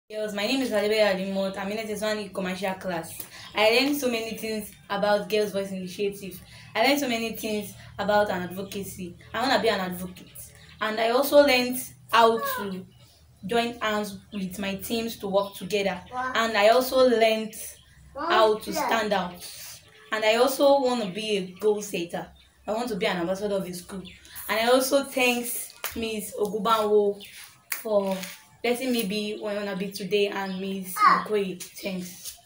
Girls, my name is Adebayo Alimot. I'm in a commercial class. I learned so many things about Girls' Voice Initiative. I learned so many things about an advocacy. I want to be an advocate. And I also learned how to join hands with my teams to work together. And I also learned how to stand out. And I also want to be a goal setter. I want to be an ambassador of the school. And I also thanks Ms. Ogubanwo for letting me be where I wanna be today, and Miss Okoye. Thanks.